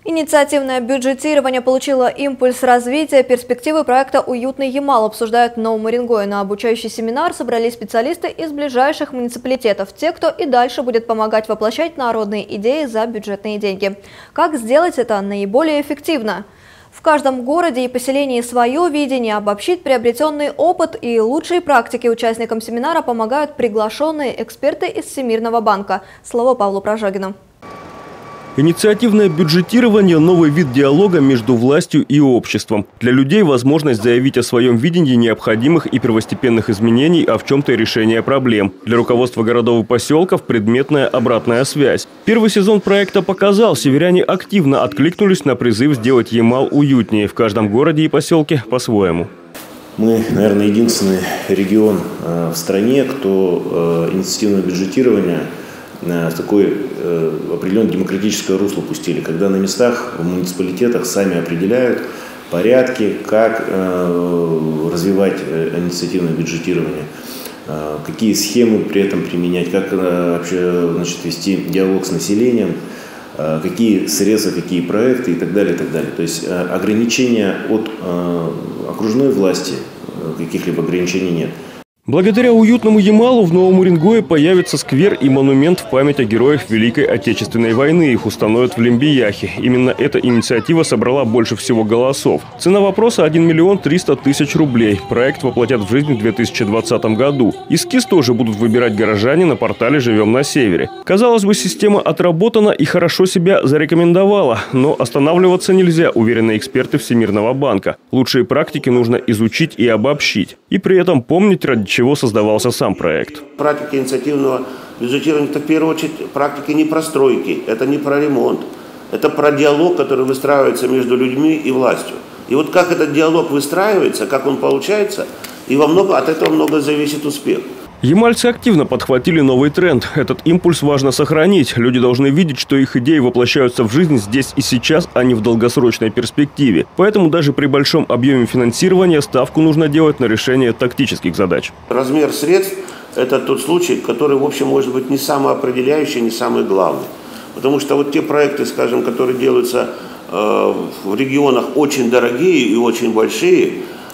Инициативное бюджетирование получило импульс развития. Перспективы проекта «Уютный Ямал» обсуждают в Новом Уренгое. На обучающий семинар собрались специалисты из ближайших муниципалитетов. Те, кто и дальше будет помогать воплощать народные идеи за бюджетные деньги. Как сделать это наиболее эффективно? В каждом городе и поселении свое видение, обобщить приобретенный опыт и лучшие практики участникам семинара помогают приглашенные эксперты из Всемирного банка. Слово Павлу Прожогину. Инициативное бюджетирование – новый вид диалога между властью и обществом. Для людей возможность заявить о своем видении необходимых и первостепенных изменений, а в чем-то и решения проблем. Для руководства городов и поселков – предметная обратная связь. Первый сезон проекта показал, северяне активно откликнулись на призыв сделать Ямал уютнее. В каждом городе и поселке по-своему. Мы, наверное, единственный регион в стране, кто инициативное бюджетирование в такое определенное демократическое русло пустили, когда на местах, в муниципалитетах сами определяют порядки, как развивать инициативное бюджетирование, какие схемы при этом применять, как вообще, вести диалог с населением, какие средства, какие проекты и так далее, и так далее. То есть ограничения от окружной власти, каких-либо ограничений нет. Благодаря уютному Ямалу в Новом Уренгое появится сквер и монумент в память о героях Великой Отечественной войны. Их установят в Лембияхе. Именно эта инициатива собрала больше всего голосов. Цена вопроса – 1 300 000 рублей. Проект воплотят в жизнь в 2020 году. Эскиз тоже будут выбирать горожане на портале «Живем на севере». Казалось бы, система отработана и хорошо себя зарекомендовала. Но останавливаться нельзя, уверены эксперты Всемирного банка. Лучшие практики нужно изучить и обобщить. И при этом помнить, ради чего создавался сам проект. Практика инициативного бюджетирования – это в первую очередь практики не про стройки, это не про ремонт, это про диалог, который выстраивается между людьми и властью. И вот как этот диалог выстраивается, как он получается, и от этого много зависит успех. Ямальцы активно подхватили новый тренд. Этот импульс важно сохранить. Люди должны видеть, что их идеи воплощаются в жизнь здесь и сейчас, а не в долгосрочной перспективе. Поэтому даже при большом объеме финансирования ставку нужно делать на решение тактических задач. Размер средств – это тот случай, который, в общем, может быть не самоопределяющий, не самый главный. Потому что вот те проекты, скажем, которые делаются в регионах очень дорогие и очень большие,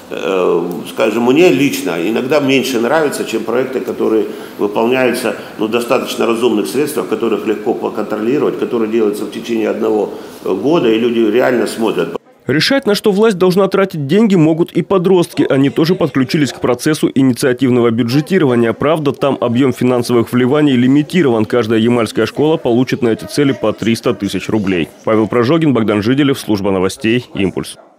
скажем, мне лично иногда меньше нравятся, чем проекты, которые выполняются на достаточно разумных средствах, которых легко поконтролировать, которые делаются в течение 1 года, и люди реально смотрят. Решать, на что власть должна тратить деньги, могут и подростки. Они тоже подключились к процессу инициативного бюджетирования. Правда, там объем финансовых вливаний лимитирован. Каждая ямальская школа получит на эти цели по 300 000 рублей. Павел Прожогин, Богдан Жиделев, служба новостей «Импульс».